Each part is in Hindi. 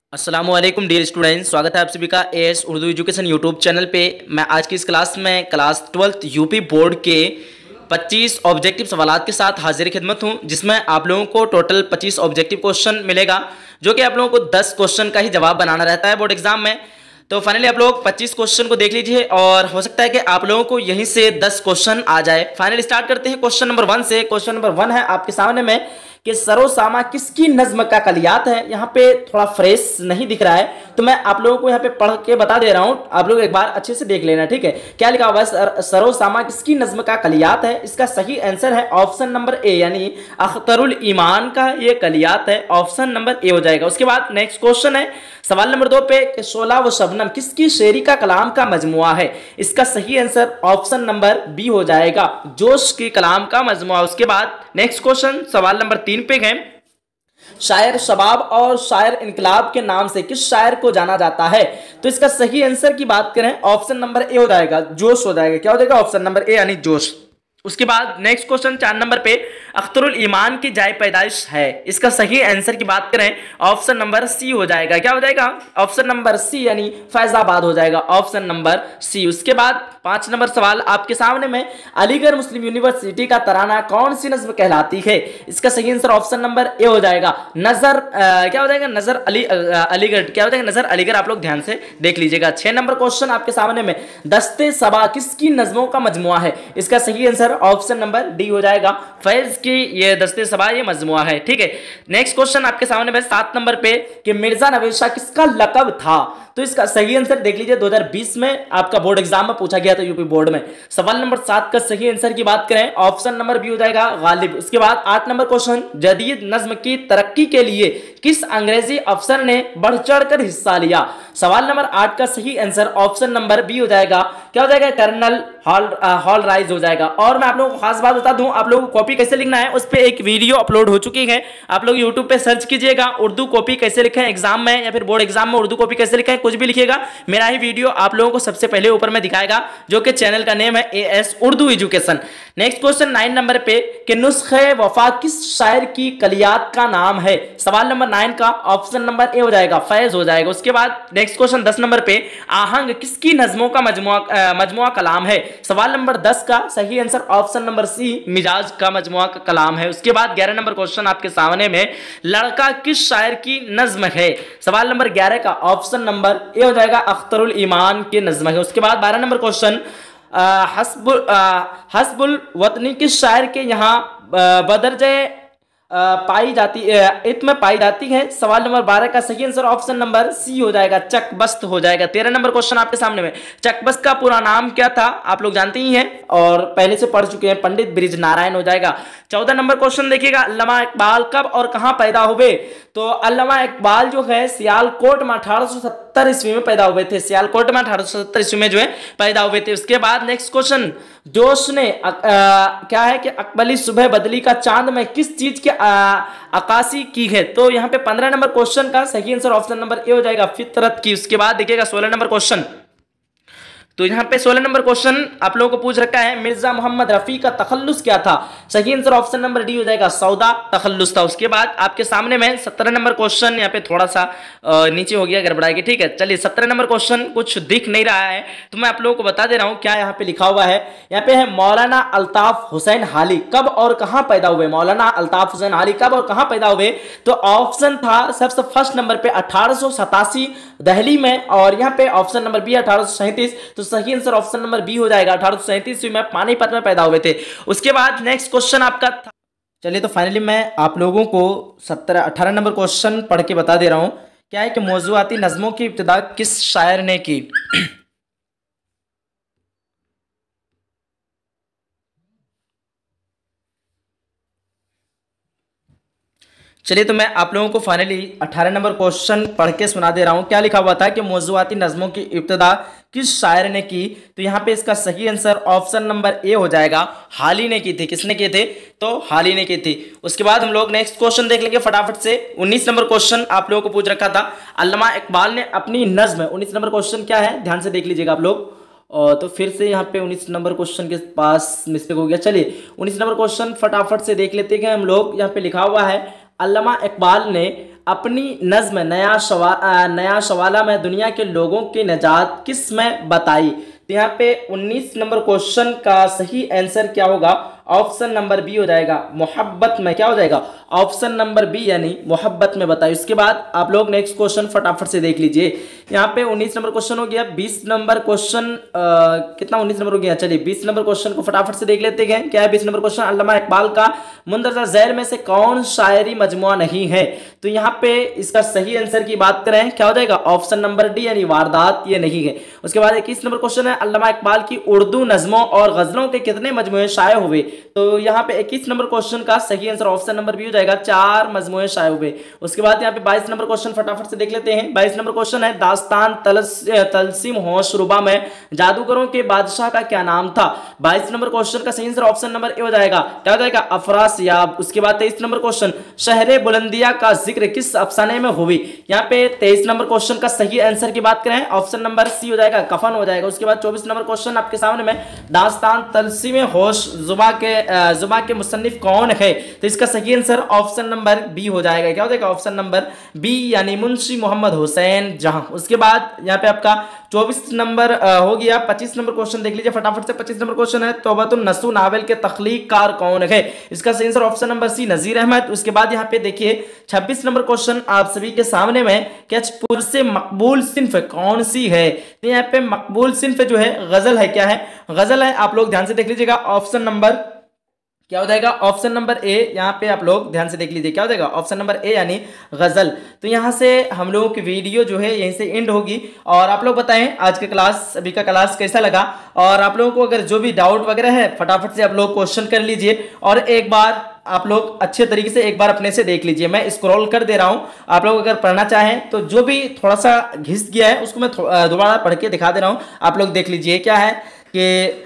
अस्सलामुअलैकुम डियर स्टूडेंट्स, स्वागत है आप सभी का AS Urdu education YouTube channel पे। मैं आज की इस क्लास में क्लास 12th यूपी बोर्ड के 25 ऑब्जेक्टिव सवालात के साथ हाजिर खिदमत हूं, जिसमें आप लोगों को टोटल 25 ऑब्जेक्टिव क्वेश्चन मिलेगा, जो कि आप लोगों को 10 क्वेश्चन का ही जवाब बनाना रहता है बोर्ड एग्जाम में। तो फाइनली आप लोग 25 क्वेश्चन को देख लीजिए और हो सकता है कि आप लोगों को यहीं से 10 क्वेश्चन आ जाए। फाइनली स्टार्ट करते हैं क्वेश्चन नंबर 1 से। क्वेश्चन नंबर 1 है आपके सामने में कि सरोसामा किसकी नज्म का कलियात है। यहाँ पे थोड़ा फ्रेश नहीं दिख रहा है, तो मैं आप लोगों को यहाँ पे पढ़ के बता दे रहा हूँ, आप लोग एक बार अच्छे से देख लेना, ठीक है। क्या लिखा हुआ है? सरोसामा किसकी नज्म का कलियात है। इसका सही आंसर है ऑप्शन नंबर ए, यानी अख्तरुल ईमान का ये कलियात है। ऑप्शन नंबर ए हो जाएगा। उसके बाद नेक्स्ट क्वेश्चन है सवाल नंबर 2 पे कि शोला व शबनम किसकी शेरी का कलाम का मजमुआ है। इसका सही आंसर ऑप्शन नंबर बी हो जाएगा, जोश के कलाम का मजमुआ। उसके बाद नेक्स्ट क्वेश्चन सवाल नंबर 3 पे है, शायर शबाब और शायर इनकलाब के नाम से किस शायर को जाना जाता है। तो इसका सही आंसर की बात करें ऑप्शन नंबर ए हो जाएगा, जोश हो जाएगा। क्या हो जाएगा? ऑप्शन नंबर ए यानी जोश। उसके बाद नेक्स्ट क्वेश्चन 4 नंबर पे अख्तरुल ईमान की जाय पैदाइश है। इसका सही आंसर की बात करें ऑप्शन नंबर सी हो जाएगा। क्या हो जाएगा? ऑप्शन नंबर सी यानी फैजाबाद हो जाएगा, ऑप्शन नंबर सी। उसके बाद 5 नंबर सवाल आपके सामने में, अलीगढ़ मुस्लिम यूनिवर्सिटी का तराना कौन सी नज्म कहलाती है। इसका सही आंसर ऑप्शन नंबर ए हो जाएगा, नजर क्या हो जाएगा? नजर अलीगढ़। क्या हो जाएगा? नजर अलीगढ़। आप लोग ध्यान से देख लीजिएगा। 6 नंबर क्वेश्चन आपके सामने में, दस्ते सबा किसकी नज्मों का मजमुआ है। इसका सही आंसर ऑप्शन नंबर डी हो जाएगा, फैज की ये दस्ते सबा ये मजमुआ है, ठीक है। नेक्स्ट क्वेश्चन आपके सामने में 7 नंबर पे कि मिर्जा नवेद शाह किसका लकब था। तो इसका सही आंसर देख लीजिए, 2020 में आपका बोर्ड एग्जाम में पूछा गया था यूपी बोर्ड में। सवाल नंबर 7 का सही आंसर की बात करें ऑप्शन नंबर बी हो जाएगा, गालिब। उसके बाद 8 नंबर क्वेश्चन, जदीद नज्म की तरक्की के लिए किस अंग्रेजी अफसर ने बढ़ चढ़ कर हिस्सा लिया। सवाल नंबर 8 का सही आंसर ऑप्शन नंबर बी हो जाएगा। क्या हो जाएगा? कर्नल हॉल राइज हो जाएगा। और मैं आप लोगों को खास बात बता दूं, आप लोगों को कॉपी कैसे लिखना है उस पर एक वीडियो अपलोड हो चुकी है, आप लोग यूट्यूब पे सर्च कीजिएगा, उर्दू कॉपी कैसे लिखें एग्जाम में या फिर बोर्ड एग्जाम में उर्दू कॉपी कैसे लिखें, कुछ भी लिखिएगा, मेरा ही वीडियो आप लोगों को सबसे पहले ऊपर में दिखाएगा, जो कि चैनल का नेम है AS Urdu education. Next question 9 number पे कि नुस्खे वफा किस शायर की कलियात का नाम है। सवाल नंबर 9 का ऑप्शन नंबर ए हो जाएगा, फैज हो जाएगा। उसके बाद नेक्स्ट क्वेश्चन 10 नंबर पे, आहंग किसकी नज्मों का मजमुआ कलाम है। सवाल नंबर 10 का सही आंसर ऑप्शन नंबर सी, मिजाज का मजमुआ का कलाम है। उसके बाद 11 नंबर क्वेश्चन आपके सामने में, लड़का किस शायर की नज्म है। सवाल नंबर 11 का ऑप्शन नंबर ए हो जाएगा, अख्तरुल ईमान की नज्म है। उसके बाद 12 नंबर क्वेश्चन, हस्बुल वतनी किस शायर के यहाँ बदरजे पाई जाती इत्म पाई जाती है। सवाल नंबर 12 का सही आंसर ऑप्शन नंबर सी हो जाएगा, चकबस्त हो जाएगा। 13 नंबर क्वेश्चन आपके सामने में, चकबस्त का पूरा नाम क्या था, आप लोग जानते ही हैं और पहले से पढ़ चुके हैं, पंडित ब्रिज नारायण हो जाएगा। 14 नंबर क्वेश्चन देखिएगा, अल्लामा इकबाल कब और कहां पैदा हुए। तो अल्लामा इकबाल जो है सियालकोट में 1870 ईस्वी में पैदा हुए थे, सियालकोट में 1870 ईस्वी में जो है पैदा हुए थे। उसके बाद नेक्स्ट क्वेश्चन, जोश ने क्या है कि अकबली सुबह बदली का चांद में किस चीज की अक्कासी की है। तो यहाँ पे 15 नंबर क्वेश्चन का सही आंसर ऑप्शन नंबर ए हो जाएगा, फितरत की। उसके बाद देखिएगा 16 नंबर क्वेश्चन, तो यहाँ पे 16 नंबर क्वेश्चन आप लोगों को पूछ रखा है, मिर्जा मोहम्मद रफी का तखल्लुस क्या था। सही आंसर ऑप्शन नंबर डी हो जाएगा, सौदा तखल्लुस था। उसके बाद आपके सामने में 17 नंबर क्वेश्चन, यहाँ पे थोड़ा सा नीचे हो गया गड़बड़ाएगी, ठीक है। चलिए 17 नंबर क्वेश्चन कुछ दिख नहीं रहा है, तो मैं आप लोगों को बता दे रहा हूँ क्या यहाँ पे लिखा हुआ है। यहाँ पे है, मौलाना अल्ताफ हुसैन हाली कब और कहाँ पैदा हुए। मौलाना अल्ताफ हुसैन हाली कब और कहाँ पैदा हुए। तो ऑप्शन था सबसे फर्स्ट नंबर पे 1887 दिल्ली में, और यहाँ पे ऑप्शन नंबर बी 1837। तो सही आंसर ऑप्शन नंबर बी हो जाएगा, 1837 में पानीपत में पैदा हुए थे। उसके बाद नेक्स्ट क्वेश्चन आपका था, चलिए तो फाइनली मैं आप लोगों को 18 नंबर क्वेश्चन पढ़ के बता दे रहा हूं। क्या है कि मौजूआती नज़मों की इब्तिदा किस शायर ने की। चलिए तो मैं आप लोगों को फाइनली 18 नंबर क्वेश्चन पढ़ के सुना दे रहा हूं। क्या लिखा हुआ था कि मौजूआती नज़मों की इब्तिदा किस शायर ने की। तो यहाँ पे इसका सही आंसर ऑप्शन नंबर ए हो जाएगा, हाली ने की थी। किसने की थी? तो हाली ने की थी। उसके बाद हम लोग नेक्स्ट क्वेश्चन देख लेंगे फटाफट से। 19 नंबर क्वेश्चन आप लोगों को पूछ रखा था, अल्लामा इकबाल ने अपनी नज्म, 19 नंबर क्वेश्चन क्या है ध्यान से देख लीजिएगा आप लोग। और तो फिर से यहाँ पे 19 नंबर क्वेश्चन के पास मिस्टेक हो गया। चलिए 19 नंबर क्वेश्चन फटाफट से देख लेते हैं हम लोग। यहाँ पे लिखा हुआ है, अल्लामा इकबाल ने अपनी नज्म नया सवाला में दुनिया के लोगों की निजात किस में बताई। तो यहाँ पे 19 नंबर क्वेश्चन का सही आंसर क्या होगा, ऑप्शन नंबर बी हो जाएगा, मोहब्बत में। क्या हो जाएगा, ऑप्शन नंबर बी यानी मोहब्बत में बताई। उसके बाद आप लोग नेक्स्ट क्वेश्चन फटाफट से देख लीजिए। यहाँ पे 19 नंबर क्वेश्चन हो गया। 20 नंबर क्वेश्चन कितना 19 नंबर हो गया, चलिए 20 नंबर क्वेश्चन को फटाफट से देख लेते हैं। क्या है 20 नंबर क्वेश्चन, अल्लामा इकबाल का मुंदरजा झैल में से कौन शायरी मजमुआ नहीं है। तो यहाँ पे इसका सही आंसर की बात करें क्या हो जाएगा, ऑप्शन नंबर डी यानी वारदात ये नहीं है। उसके बाद 21 नंबर क्वेश्चन है, अल्लामा इकबाल की उर्दू नज़मों और गजलों के कितने मजमुए शाये हुए। तो यहाँ पे 21 नंबर क्वेश्चन का सही आंसर ऑप्शन नंबर बी हो जाएगा, 4 मजमुए शाये हुए। उसके बाद यहाँ पे 22 नंबर क्वेश्चन फटाफट से देख लेते हैं। 22 नंबर क्वेश्चन है, दास्तान तलसीम होशरुबा में जादूगरों के बादशाह का क्या नाम था। 22 नंबर क्वेश्चन का सही आंसर ऑप्शन नंबर ए हो जाएगा, क्या हो जाएगा, अफरासियाब। उसके बाद 23 नंबर क्वेश्चन, शहरे बुलंदिया का जिक्र किस अफसाने में हुई। यहाँ पे 23 नंबर क्वेश्चन का सही आंसर की बात करें ऑप्शन नंबर सी हो जाएगा, कफन हो जाएगा। उसके बाद 24 नंबर क्वेश्चन आपके सामने में, दास्तान तलसीम होश जुबा के मुसन्निफ कौन है। तो इसका सही आंसर ऑप्शन नंबर बी हो जाएगा, क्या हो जाएगा, ऑप्शन नंबर बी यानी मुंशी मोहम्मद हुसैन जहां। उसके बाद यहाँ पे आपका 24 नंबर हो गया। 25 नंबर क्वेश्चन देख लीजिए फटाफट से। 25 नंबर क्वेश्चन है, तौबतुन नसूह नावल के तख्लीककार कौन है। इसका सही answer option number C Nazir Ahmad. उसके बाद यहाँ पे देखिए 26 नंबर क्वेश्चन आप सभी के सामने में, क्या पुरसे मकबूल सिन्फ कौन सी है। तो यहाँ पे मकबूल सिन्फ जो है गजल है, क्या है, गजल है। आप लोग ध्यान से देख लीजिएगा, ऑप्शन नंबर क्या हो जाएगा, ऑप्शन नंबर ए। यहाँ पे आप लोग ध्यान से देख लीजिए, क्या हो जाएगा, ऑप्शन नंबर ए यानी गजल। तो यहाँ से हम लोगों की वीडियो जो है यहीं से एंड होगी। और आप लोग बताएं आज का क्लास, अभी का क्लास कैसा लगा। और आप लोगों को अगर जो भी डाउट वगैरह है फटाफट से आप लोग क्वेश्चन कर लीजिए और एक बार आप लोग अच्छे तरीके से एक बार अपने से देख लीजिए। मैं स्क्रॉल कर दे रहा हूं, आप लोग अगर पढ़ना चाहें तो जो भी थोड़ा सा घिस गया है उसको मैं दोबारा पढ़ के दिखा दे रहा हूं, आप लोग देख लीजिए। क्या है कि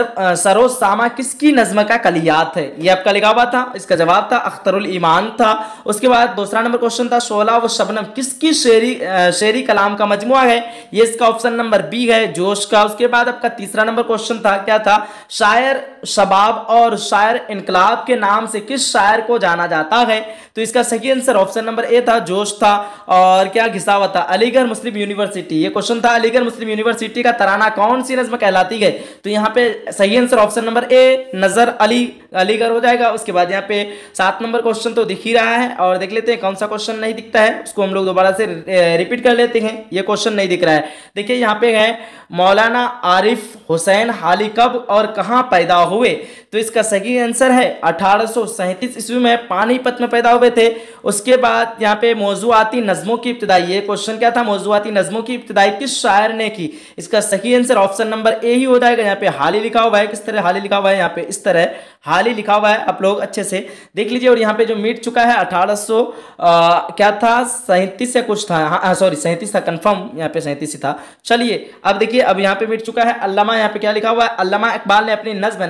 सरोज सामा किसकी नज़्म का कलियात है, ये आपका लिखा हुआ था। इसका जवाब था अख्तरुल ईमान था। उसके बाद दूसरा नंबर क्वेश्चन था, शोला व शबनम किसकी शेरी कलाम का मजमुआ है, ये इसका ऑप्शन नंबर बी है, जोश का। उसके बाद आपका तीसरा नंबर क्वेश्चन था, क्या था, शायर शबाब और शायर इनकलाब के नाम से किस शायर को जाना जाता है। तो इसका सही आंसर ऑप्शन नंबर ए था, जोश था। और क्या घिसा हुआ था, अलीगढ़ मुस्लिम यूनिवर्सिटी, ये क्वेश्चन था, अलीगढ़ मुस्लिम यूनिवर्सिटी का तराना कौन सी नज़्म कहलाती है। तो यहाँ पे सही आंसर ऑप्शन नंबर ए नजर अलीगढ़ हो जाएगा। उसके बाद यहाँ पे 7 नंबर क्वेश्चन तो दिख ही रहा है, और देख लेते हैं कौन सा क्वेश्चन नहीं दिखता है, उसको हम लोग दोबारा से रिपीट कर लेते हैं। ये क्वेश्चन नहीं दिख रहा है, देखिए यहाँ पे है, मौलाना आरिफ हुसैन हाली कब और कहां पैदा हुए। तो इसका सही आंसर है 1837 ईस्वी में पानीपत में पैदा हुए थे। उसके बाद यहाँ पे मौज़ूआती नज़्मों की इब्तिदाई, ये क्वेश्चन क्या था, मौज़ूआती नज़्मों की इब्तिदाई किस शायर ने की। इसका सही आंसर ऑप्शन नंबर ए ही हो जाएगा। यहाँ पे हाली लिखा हुआ है, किस तरह हाली लिखा हुआ है, यहाँ पे इस तरह हाली लिखा हुआ है, आप लोग अच्छे से देख लीजिए। और यहाँ पे जो मिट चुका है 1800 क्या था, 37 से कुछ था, हाँ सॉरी 37 था, कंफर्म यहाँ पे 37 ही था। चलिए अब देखिए, अब यहाँ पे मिट चुका है अल्लामा, यहाँ पे क्या लिखा हुआ है, अल्लामा इकबाल ने अपनी नज़्म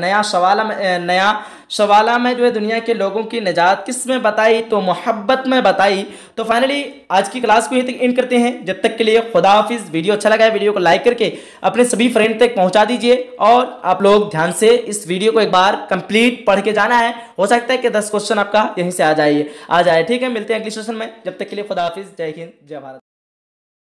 नया सवाला में जो है दुनिया के लोगों की निजात किस में बताई, तो मोहब्बत में बताई। तो फाइनली आज की क्लास को यहीं तक एंड करते हैं। जब तक के लिए खुदा हाफिज़। वीडियो अच्छा लगा है, वीडियो को लाइक करके अपने सभी फ्रेंड तक पहुंचा दीजिए, और आप लोग ध्यान से इस वीडियो को एक बार कंप्लीट पढ़ के जाना है। हो सकता है कि 10 क्वेश्चन आपका यहीं से आ जाए। ठीक है, मिलते हैं अगले सेशन में। जब तक के लिए खुदा हाफिज़। जय हिंद, जय भारत।